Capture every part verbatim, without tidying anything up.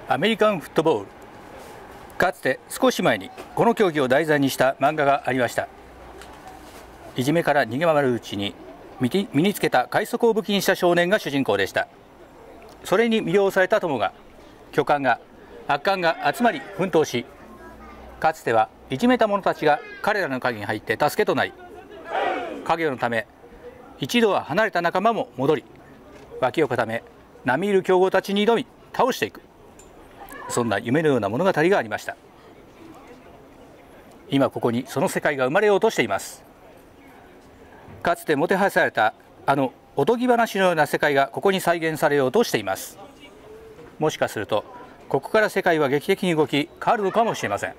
アメリカンフットボール。かつて少し前にこの競技を題材にした漫画がありました。いじめから逃げ回るうちに身につけた快速を武器にした少年が主人公でした。それに魅了された友が巨漢が悪漢が集まり奮闘し、かつてはいじめた者たちが彼らの影に入って助けとなり、影のため一度は離れた仲間も戻り、脇を固め並みいる強豪たちに挑み倒していく、そんな夢のような物語がありました。今ここにその世界が生まれようとしています。かつてもてはやされたあのおとぎ話のような世界がここに再現されようとしています。もしかするとここから世界は劇的に動き変わるのかもしれません。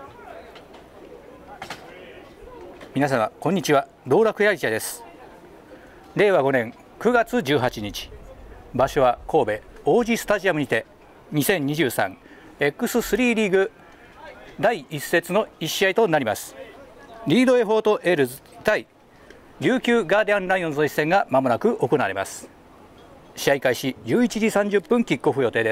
皆様こんにちは、道楽やいちゃです。れいわごねんくがつじゅうはちにち、場所は神戸王子スタジアムにてにせんにじゅうさんエックススリー リーグだいいっ節のいち試合となります。リードエフォートエールズ対琉球ガーディアンライオンズの一戦がまもなく行われます。試合開始じゅういちじさんじゅっぷんキックオフ予定です。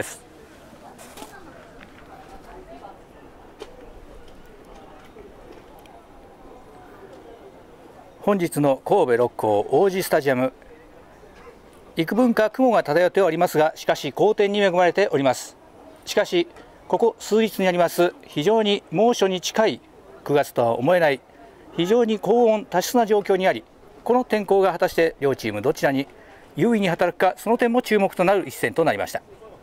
本日の神戸六甲王子スタジアム、幾分か雲が漂っておりますが、しかし好天に恵まれております。しかしここ数日にあります非常に猛暑に近いくがつとは思えない非常に高温多湿な状況にあり、この天候が果たして両チームどちらに優位に働くか、その点も注目となる一戦となりました。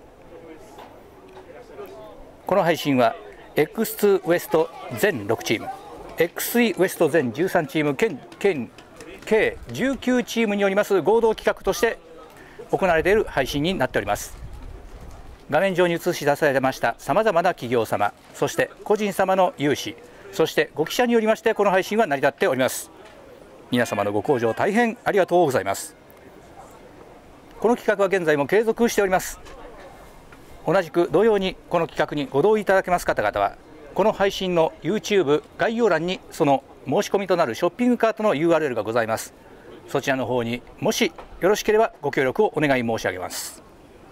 この配信は エックスツー ウエスト全ろくチーム、 エックススリー ウエスト全じゅうさんチーム、計計じゅうきゅうチームによります合同企画として行われている配信になっております。画面上に映し出されましたさまざまな企業様、そして個人様の有志、そしてご記者によりましてこの配信は成り立っております。皆様のご厚情大変ありがとうございます。この企画は現在も継続しております。同じく同様にこの企画にご同意いただけます方々は、この配信の YouTube 概要欄にその申し込みとなるショッピングカートの ユーアールエル がございます。そちらの方にもしよろしければご協力をお願い申し上げます。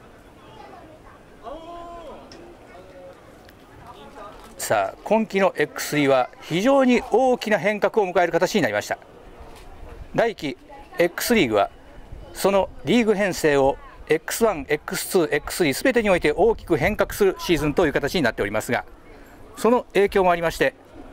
さあ、今期の エックススリー は非常に大きな変革を迎える形になりました。来期 エックス リーグはそのリーグ編成を エックスワン、エックスツー、エックススリー すべてにおいて大きく変革するシーズンという形になっておりますが、その影響もありまして、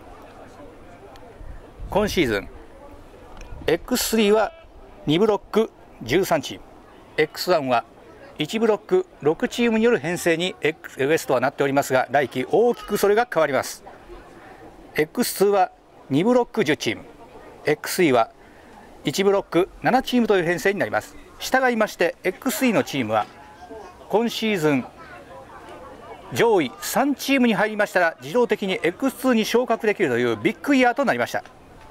今シーズン エックススリー はにブロックじゅうさんチーム、 エックスワン はいちブロックろくチームによる編成に ウエストはなっておりますが、来期大きくそれが変わります。 エックスツー はにブロックじゅうチーム、 エックススリー はいちブロックななチームという編成になります。したがいまして エックススリー のチームは今シーズン上位さんチームに入りましたら自動的に エックスツー に昇格できるというビッグイヤーとなりました。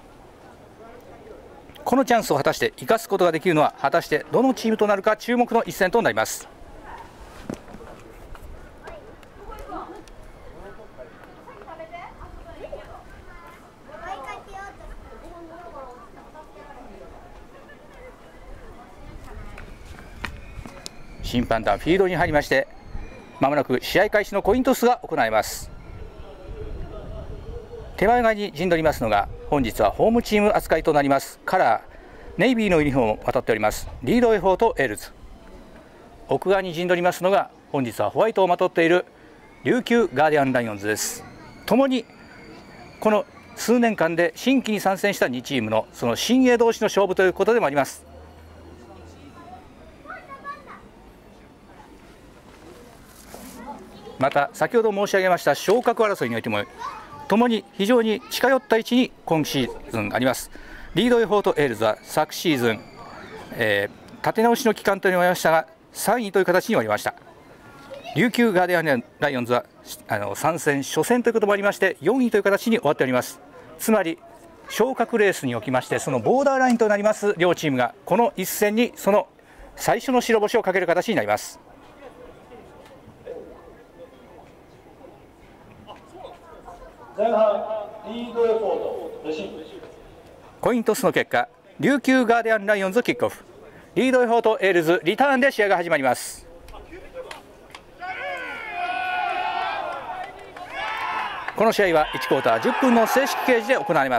このチャンスを果たして生かすことができるのは果たしてどのチームとなるか注目の一戦となります。審判団フィールドに入りまして、まもなく試合開始のコイントスが行われます。手前側に陣取りますのが本日はホームチーム扱いとなりますカラーネイビーのユニフォームを渡っておりますリードエフォートエールズ。奥側に陣取りますのが本日はホワイトをまとっている琉球ガーディアンライオンズです。ともにこの数年間で新規に参戦したにチームのその新鋭同士の勝負ということでもあります。また先ほど申し上げました昇格争いにおいてもともに非常に近寄った位置に今シーズンあります。リードエフォートエールズは昨シーズン、えー、立て直しの期間となりましたがさんいという形に終わりました。琉球ガーディアンライオンズはあの参戦初戦ということもありましてよんいという形に終わっております。つまり昇格レースにおきましてそのボーダーラインとなります両チームがこの一戦にその最初の白星をかける形になります。前半リードエフォートレシーブコイントスの結果琉球ガーディアンライオンズキックオフ、リードエフォートエールズリターンで試合が始まります。 この試合はいちクォーターじゅっぷんの正式掲示で行われます。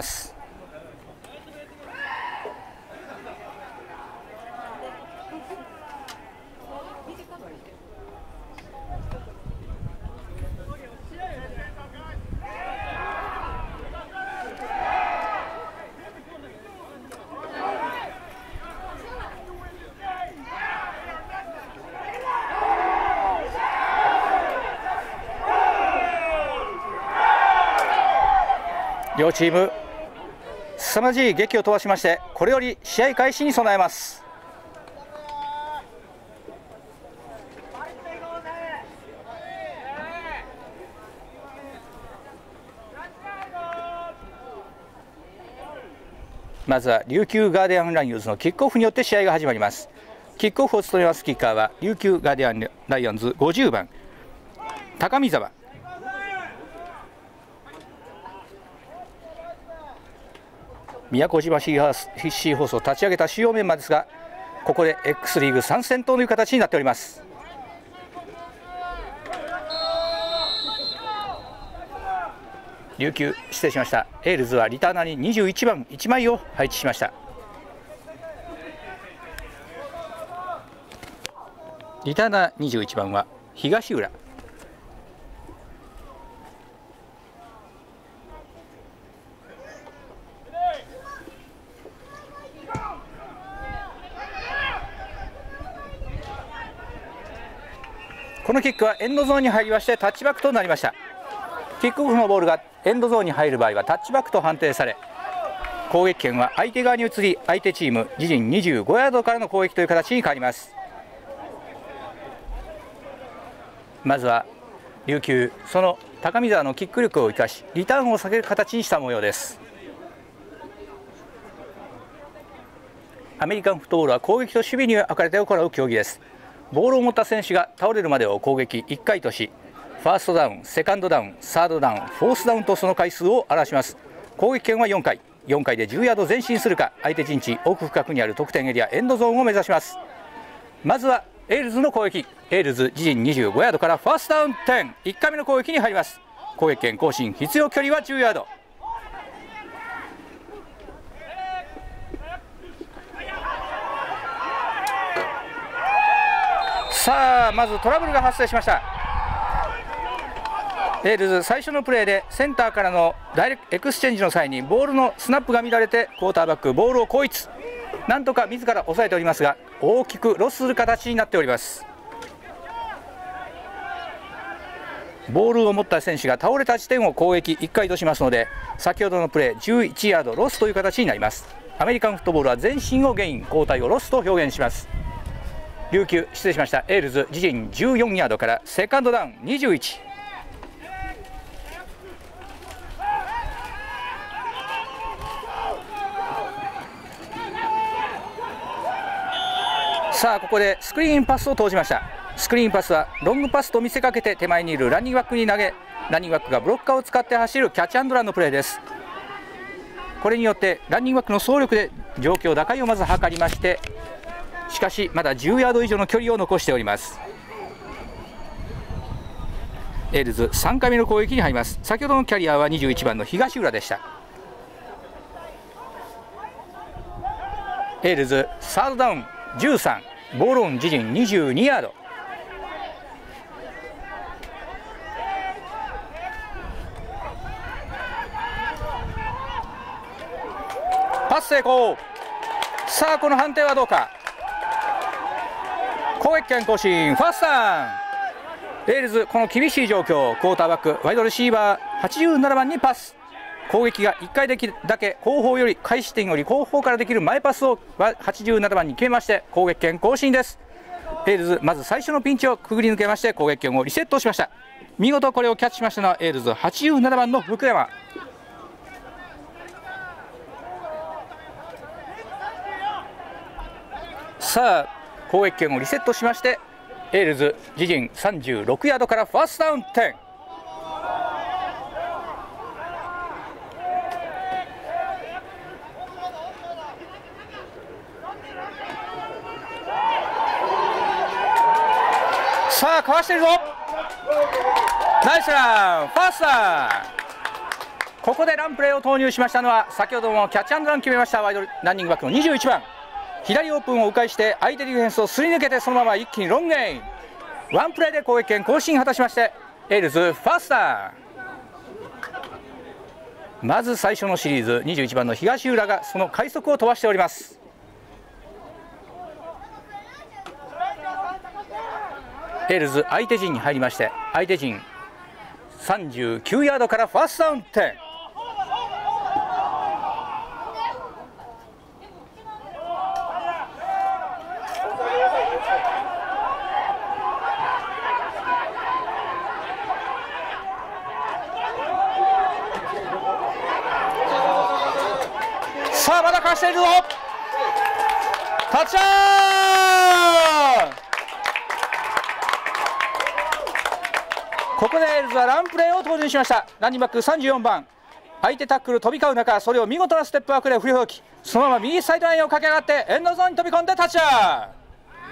両チーム凄まじい檄を飛ばしまして、これより試合開始に備えます。まずは琉球ガーディアンライオンズのキックオフによって試合が始まります。キックオフを務めますキッカーは琉球ガーディアンライオンズごじゅうばん高見澤。宮古島シー放送立ち上げた主要メンバーですが、ここで X リーグ参戦という形になっております。琉球失礼しました。エールズはリターナーににじゅういちばんいちまいを配置しました。リターナーにじゅういちばんは東浦。このキックはエンドゾーンに入りましてタッチバックとなりました。キックオフのボールがエンドゾーンに入る場合はタッチバックと判定され、攻撃権は相手側に移り、相手チーム自陣にじゅうごヤードからの攻撃という形に変わります。まずは琉球、その高見澤のキック力を生かしリターンを下げる形にした模様です。アメリカンフットボールは攻撃と守備に分かれて行う競技です。ボールを持った選手が倒れるまでを攻撃いっかいとし、ファーストダウン、セカンドダウン、サードダウン、フォースダウンとその回数を表します。攻撃権はよんかい、よんかいでじゅうヤード前進するか、相手陣地奥深くにある得点エリアエンドゾーンを目指します。まずはエールズの攻撃。エールズ自陣にじゅうごヤードからファーストダウンじゅう、いっかいめの攻撃に入ります。攻撃権更新、必要距離はじゅうヤード。さあ、まずトラブルが発生しました。エールズ最初のプレーでセンターからのダイレクトエクスチェンジの際にボールのスナップが乱れて、クォーターバックボールを後逸、なんとか自ら抑えておりますが大きくロスする形になっております。ボールを持った選手が倒れた地点を攻撃いっかいとしますので、先ほどのプレーじゅういちヤードロスという形になります。アメリカンフットボールは前進をゲイン、交代をロスと表現します。琉球失礼しました。エールズ自陣じゅうよんヤードからセカンドダウンにじゅういち。さあ、ここでスクリーンパスを投じました。スクリーンパスはロングパスと見せかけて手前にいるランニングバックに投げ、ランニングバックがブロッカーを使って走るキャッチアンドランのプレーです。これによってランニングバックの走力で状況打開をまず図りまして、しかしまだじゅうヤード以上の距離を残しております。エールズさんかいめの攻撃に入ります。先ほどのキャリアはにじゅういちばんの東浦でした。エールズサードダウンじゅうさん、ボールオン自陣にじゅうにヤード。パス成功。さあ、この判定はどうか。攻撃権更新、ファーストダウン。エールズこの厳しい状況、クォーターバックワイドレシーバーはちじゅうななばんにパス。攻撃がいっかいできるだけ後方より開始点より後方からできる前パスをはちじゅうななばんに決めまして攻撃権更新です。エールズまず最初のピンチをくぐり抜けまして攻撃権をリセットしました。見事これをキャッチしましたのはエールズはちじゅうななばんの福山。さあ、攻撃権をリセットしましてエールズ自陣さんじゅうろくヤードからファーストダウンじゅう。さあ、かわしてるぞ。ナイスラン、ファーストダウン。 ここでランプレーを投入しましたのは先ほどもキャッチアンドラン決めましたワイドランニングバックのにじゅういちばん、左オープンを迂回して相手ディフェンスをすり抜けてそのまま一気にロングゲイン、ワンプレーで攻撃権更新果たしましてエールズファーストダウン。まず最初のシリーズにじゅういちばんの東浦がその快速を飛ばしております。エールズ相手陣に入りまして相手陣さんじゅうきゅうヤードからファーストダウン点。さあまだかわしているぞ、タッチダウン。ここでエールズはランプレーを投入しました。ランニングバックさんじゅうよんばん、相手タックル飛び交う中それを見事なステップワークで振りほどきそのまま右サイドラインを駆け上がってエンドゾーンに飛び込んでタッチダウン。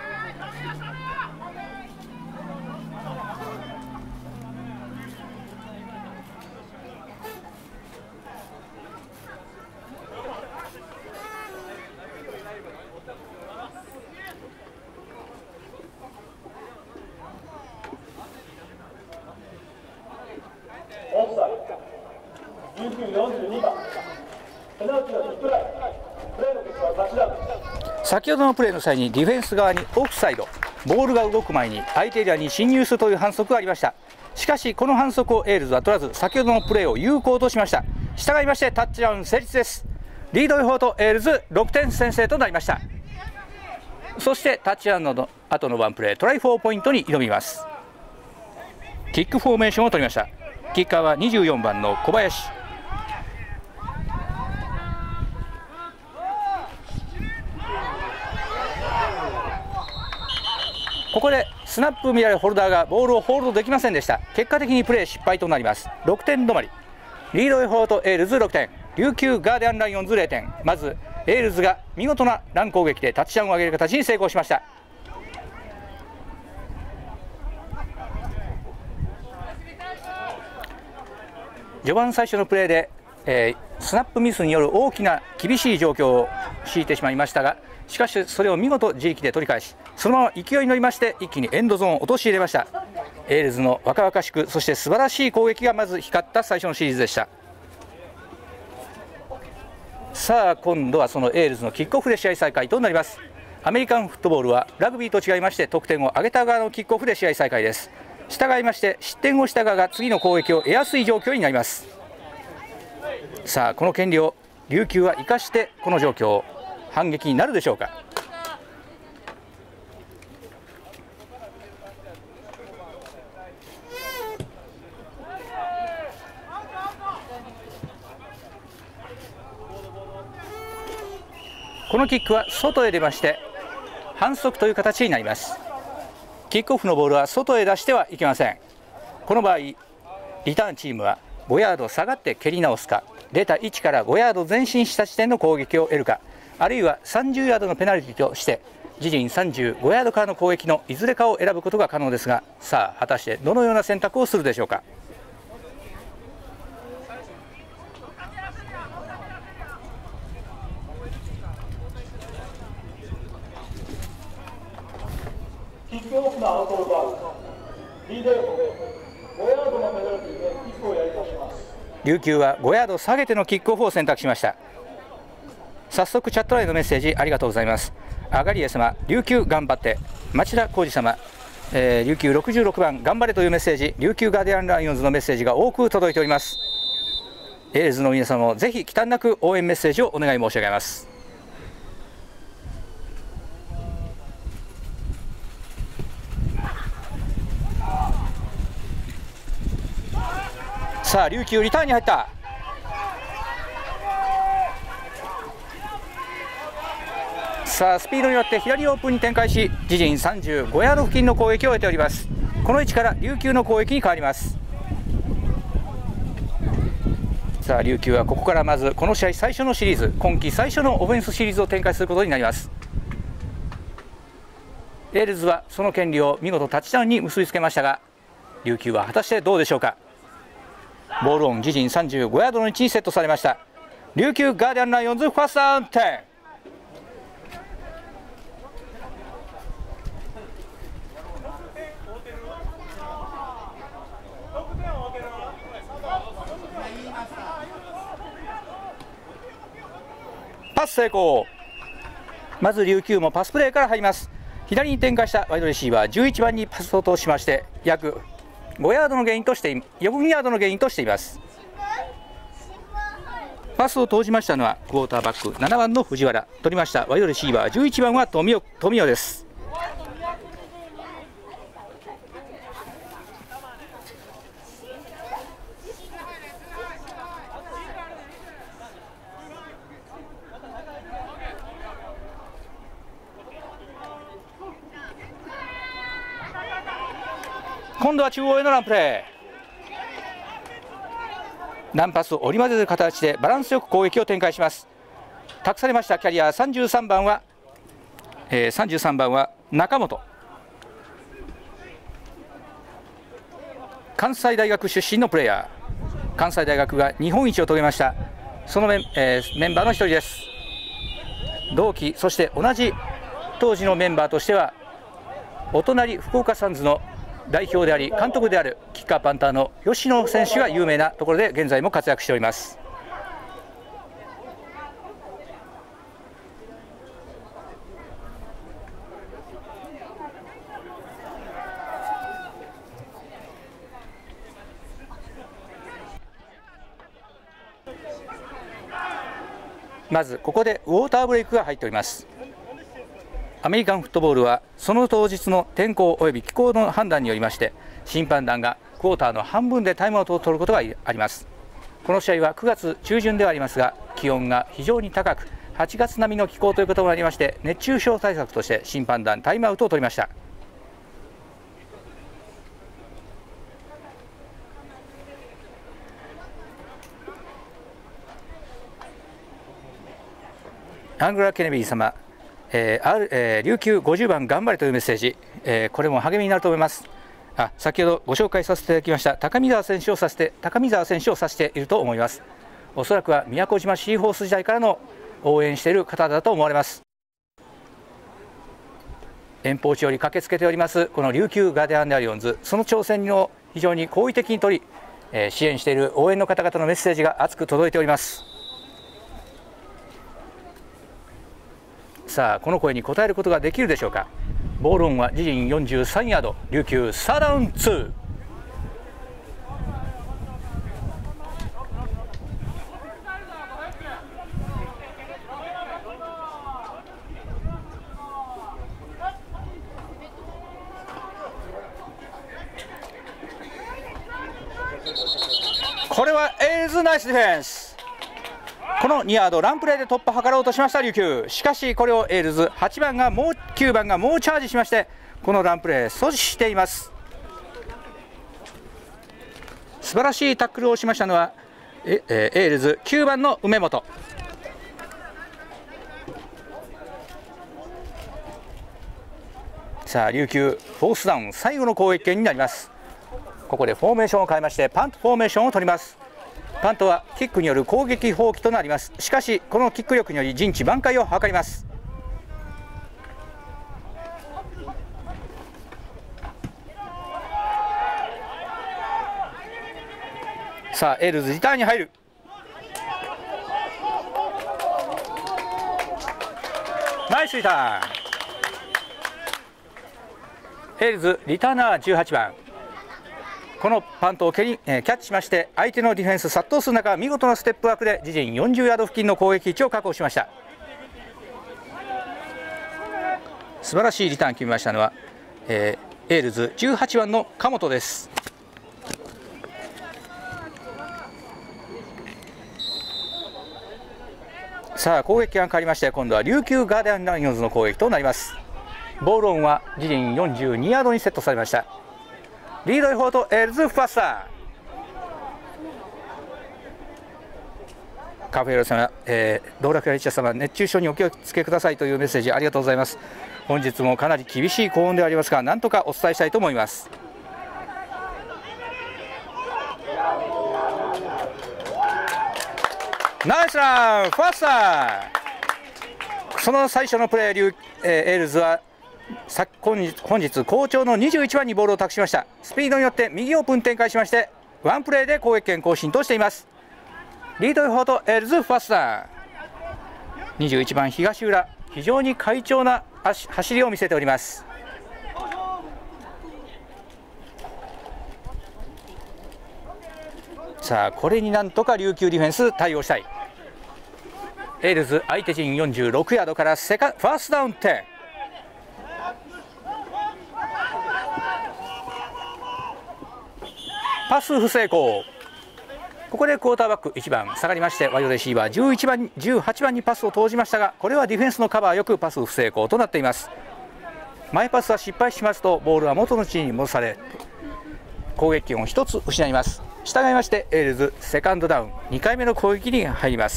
先ほどのプレーの際にディフェンス側にオフサイド、ボールが動く前に相手エリアに侵入するという反則がありました。しかしこの反則をエールズは取らず先ほどのプレーを有効としました。従いましてタッチダウン成立です。リード違法とエールズろくてん先制となりました。そしてタッチダウンの後のワンプレートライフォーポイントに挑みます。キックフォーメーションを取りました。キッカーはにじゅうよんばんの小林。ここでスナップ見られるホルダーがボールをホールドできませんでした。結果的にプレー失敗となります。ろくてん止まり。リード違法とエールズろくてん、琉球ガーディアンライオンズゼロてん。まずエールズが見事なラン攻撃でタッチダウンを上げる形に成功しました。序盤最初のプレーで、えー、スナップミスによる大きな厳しい状況を強いてしまいましたが、しかしそれを見事自力で取り返しそのまま勢いに乗りまして一気にエンドゾーンを陥れました。エールズの若々しくそして素晴らしい攻撃がまず光った最初のシリーズでした。さあ今度はそのエールズのキックオフで試合再開となります。アメリカンフットボールはラグビーと違いまして得点を上げた側のキックオフで試合再開です。従いまして失点をした側が次の攻撃を得やすい状況になります。さあこの権利を琉球は生かしてこの状況反撃になるでしょうか。このキックは外へ出まして反則という形になります。キックオフのボールは外へ出してはいけません。この場合リターンチームはごヤード下がって蹴り直すか、出た位置からごヤード前進した地点の攻撃を得るか、あるいはさんじゅうヤードのペナルティとして自陣さんじゅうごヤードからの攻撃のいずれかを選ぶことが可能ですが、さあ果たしてどのような選択をするでしょうか。 キックオフのアウトオブバウンド、リードごヤードのペナルティでキックをやり出します。 琉球はごヤード下げてのキックオフを選択しました。早速チャット欄へのメッセージありがとうございます。あがりえ様、琉球頑張って。町田浩二様、えー、琉球ろくじゅうろくばん頑張れというメッセージ、琉球ガーディアンライオンズのメッセージが多く届いております。エールズの皆様もぜひ忌憚なく応援メッセージをお願い申し上げます。さあ琉球リターンに入った。さあスピードによって左オープンに展開し自陣さんじゅうごヤード付近の攻撃を得ております。この位置から琉球の攻撃に変わります。さあ琉球はここからまずこの試合最初のシリーズ、今季最初のオフェンスシリーズを展開することになります。エールズはその権利を見事タッチダウンに結びつけましたが、琉球は果たしてどうでしょうか。 ボールオン自陣さんじゅうごヤードの位置にセットされました。琉球ガーディアンライオンズファーストダウンじゅう。パス成功。まず琉球もパスプレーから入ります。左に展開したワイドレシーバーじゅういちばんにパスを通しまして、約ごヤードのゲインとしてよんヤードのゲインとしています。パスを投じましたのはクォーターバックななばんの藤原、取りましたワイドレシーバーじゅういちばんは富代です。今度は中央へのランプレー。ランパスを織り交ぜる形でバランスよく攻撃を展開します。託されましたキャリアさんじゅうさんばんは、えー、さんじゅうさんばんは中本、関西大学出身のプレーヤー。関西大学が日本一を遂げました。そのメン、えー、メンバーの一人です。同期、そして同じ当時のメンバーとしてはお隣福岡サンズの代表であり監督であるキッカーパンターの吉野選手が有名なところで現在も活躍しております。まずここでウォーターブレイクが入っております。アメリカンフットボールはその当日の天候および気候の判断によりまして審判団がクォーターの半分でタイムアウトを取ることがあります。この試合はくがつ中旬ではありますが気温が非常に高くはちがつ並みの気候ということもありまして熱中症対策として審判団タイムアウトを取りました。アングラ・ケネビー様、えー R えー、琉球ごじゅうばん頑張れというメッセージ、えー、これも励みになると思います。あ、先ほどご紹介させていただきました高見沢選手を指して高見沢選手を指していると思います。おそらくは宮古島シーホース時代からの応援している方だと思われます。遠方地より駆けつけておりますこの琉球ガーディアンライオンズ、その挑戦を非常に好意的に取り、えー、支援している応援の方々のメッセージが熱く届いております。さあこの声に応えることができるでしょうか。ボールオンは自陣よんじゅうさんヤード、琉球サーダウンに。これはエールズナイスディフェンス。このにヤードランプレーで突破を図ろうとしました琉球。しかしこれをエールズはちばんがもうきゅうばんがもうチャージしましてこのランプレー阻止しています。素晴らしいタックルをしましたのはえ、えー、エールズきゅうばんの梅本。さあ琉球フォースダウン最後の攻撃権になります。ここでフォーメーションを変えましてパントフォーメーションを取ります。パントはキックによる攻撃放棄となります。しかしこのキック力により陣地挽回を図ります。さあエールズリターンに入る。ナイスリターン。エールズリターナーじゅうはちばん、このパントを蹴り、えー、キャッチしまして相手のディフェンス殺到する中見事なステップワークで自陣よんじゅうヤード付近の攻撃位置を確保しました。素晴らしいリターンを決めましたのは、えー、エールズじゅうはちばんの加本です。さあ攻撃が変わりまして今度は琉球ガーディアンライオンズの攻撃となります。ボールオンは自陣よんじゅうにヤードにセットされました。リードエフォートエールズファスター。カフェロ様、えー、道楽やリチャ様熱中症にお気をつけくださいというメッセージありがとうございます。本日もかなり厳しい高温でありますがなんとかお伝えしたいと思います。 ナイスラン、ファースター。その最初のプレー、リュー、えー、エールズは昨本日本日好調のにじゅういちばんにボールを託しました。スピードによって右オープン展開しまして、ワンプレーで攻撃権更新としています。リードフォートエールズファースター。にじゅういちばん東浦、非常に快調な走りを見せております。さあこれになんとか琉球ディフェンス対応したい。エールズ相手陣よんじゅうろくヤードからセカファーストダウンじゅう。パス不成功。ここでクォーターバックいちばん下がりまして、ワイドレシーバーじゅういちばんじゅうはちばんにパスを投じましたが、これはディフェンスのカバーよくパス不成功となっています。前パスは失敗しますとボールは元の地に戻され、攻撃権をひとつ失います。従いましてエールズセカンドダウン、にかいめの攻撃に入ります。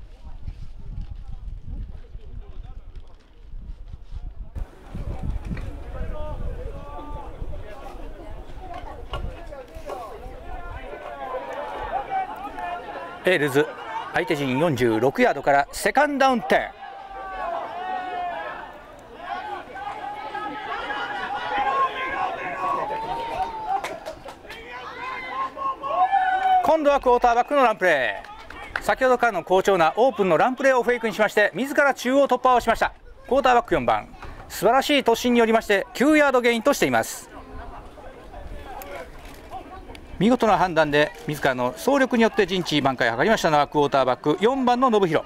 エールズ相手陣よんじゅうろくヤードからセカンドダウンじゅう。今度はクォーターバックのランプレー。先ほどからの好調なオープンのランプレーをフェイクにしまして、自ら中央突破をしました。クォーターバックよんばん、素晴らしい突進によりましてきゅうヤードゲインとしています。見事な判断で自らの走力によって陣地挽回を図りましたのはクォーターバックよんばんの信弘。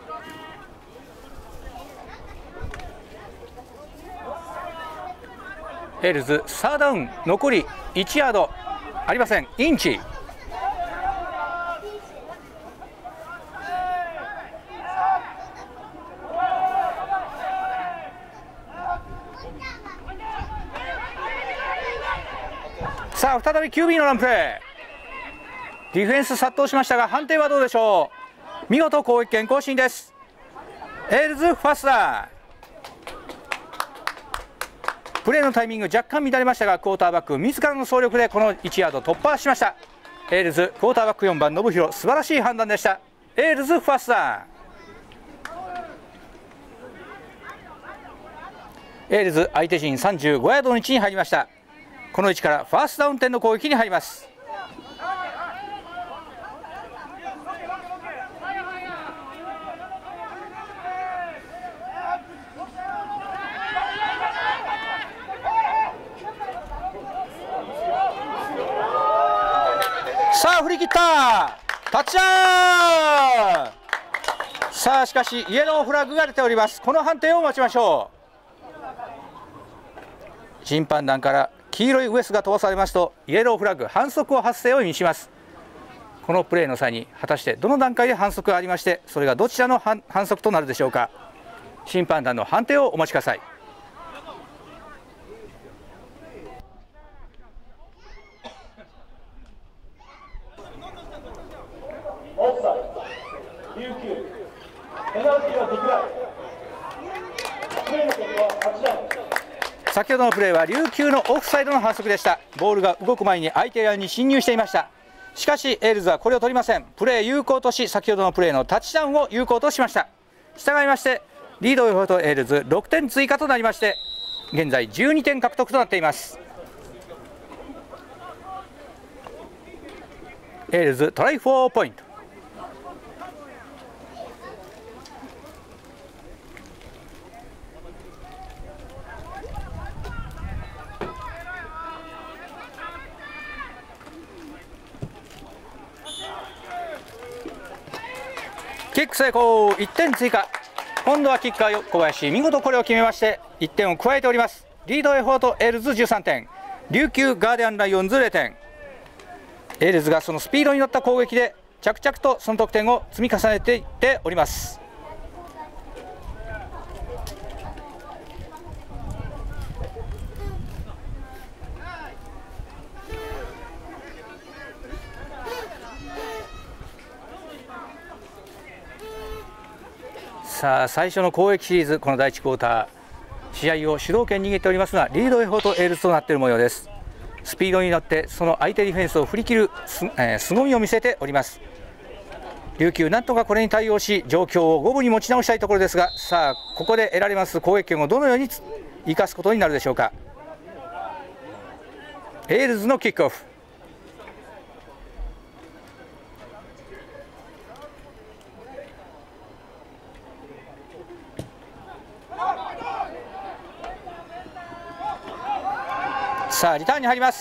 エールズサーダウン、残りいちヤードありません。インチ。さあ再び キュービー のランプレー。ディフェンス殺到しましたが判定はどうでしょう。見事攻撃権更新です。エールズファスター。プレーのタイミング若干乱れましたが、クォーターバック自らの走力でこのいちヤード突破しました。エールズクォーターバックよんばん信弘、素晴らしい判断でした。エールズファスター。エールズ相手陣さんじゅうごヤードの位置に入りました。この位置からファーストダウン点の攻撃に入ります。さあ振り切った、タッチダウン。さあしかしイエローフラッグが出ております。この判定を待ちましょう。審判団から黄色いウエスが飛ばされますとイエローフラッグ、反則を発生を意味します。このプレーの際に果たしてどの段階で反則がありまして、それがどちらの反則となるでしょうか。審判団の判定をお待ちください。 オフサイド、琉球、ペナルティーはできない。プレーの結果はタッチダウン。 先ほどのプレーは琉球のオフサイドの反則でした。ボールが動く前に相手側に侵入していました。しかしエールズはこれを取りません。プレー有効とし、先ほどのプレーのタッチダウンを有効としました。従いましてリードフォートエールズろくてん追加となりまして、現在じゅうにてん獲得となっています。エールズトライフォーポイント。キック成功、いってん追加。今度はキッカー小林、見事これを決めましていってんを加えております。リードエフォートエールズじゅうさんてん、琉球ガーディアンライオンズゼロてん。エールズがそのスピードに乗った攻撃で着々とその得点を積み重ねていっております。さあ最初の攻撃シリーズ、このだいいちクォーター、試合を主導権握っておりますのはリードエフォートエールズとなっている模様です。スピードに乗ってその相手ディフェンスを振り切るす、えー、凄みを見せております。 琉球なんとかこれに対応し状況を五分に持ち直したいところですが、さあここで得られます攻撃権をどのように生かすことになるでしょうか。エールズのキックオフ。さあリターンに入ります。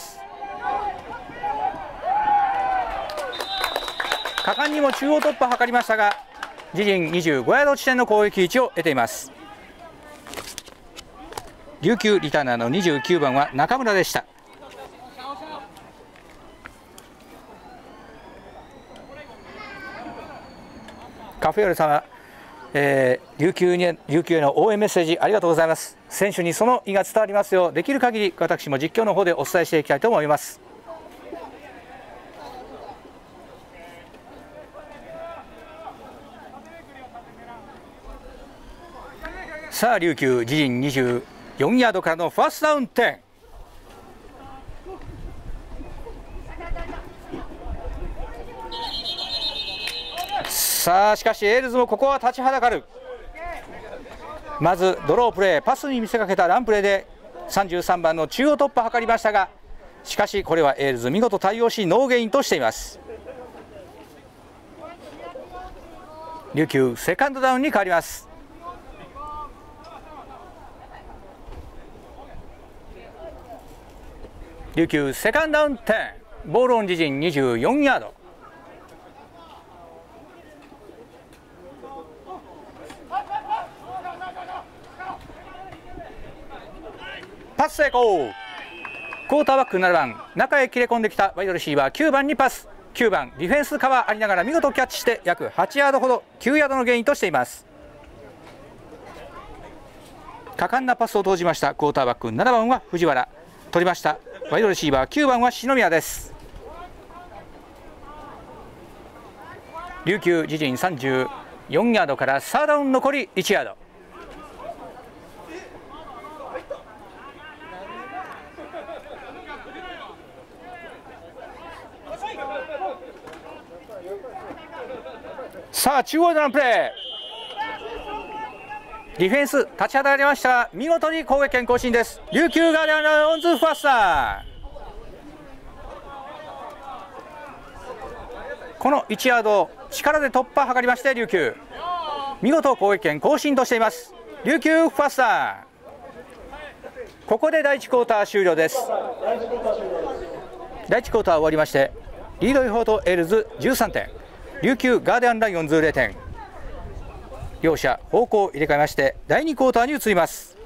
果敢にも中央突破を図りましたが、自陣にじゅうごヤード地点の攻撃位置を得ています。琉球リターナーのにじゅうきゅうばんは中村でした。カフェオレ様、えー、琉球に琉球への応援メッセージありがとうございます。選手にその意が伝わりますよう、できる限り私も実況の方でお伝えしていきたいと思います。さあ琉球自陣にじゅうよんヤードからのファーストダウン点。さあしかしエールズもここは立ちはだかる。まずドロープレー、パスに見せかけたランプレーでさんじゅうさんばんの中央突破を図りましたが、しかしこれはエールズ見事対応しノーゲインとしています。琉球セカンドダウンに変わります。琉球セカンドダウン点、ボールオン自陣にじゅうよんヤード。パス成功。クォーターバックななばん、中へ切れ込んできたワイドレシーバーきゅうばんにパス。きゅうばんディフェンスカバーありながら見事キャッチして約はちヤードほど、きゅうヤードのゲインとしています。果敢なパスを投じましたクォーターバックななばんは藤原、取りました。ワイドレシーバーきゅうばんは篠宮です。琉球自陣さんじゅうよんヤードからサードダウン残りいちヤード。さあ中央でのプレー、ディフェンス立ちはだかりましたが見事に攻撃権更新です。琉球ガーディアンライオンズファースター、このいちヤードを力で突破を図りまして、琉球見事攻撃権更新としています。琉球ファースター、ここでだいいちクォーター終了です。だいいちクォーター終わりまして、リードイフォートエールズじゅうさんてん、琉球ガーディアンライオンズゼロてん、両者方向を入れ替えましてだいにクォーターに移ります。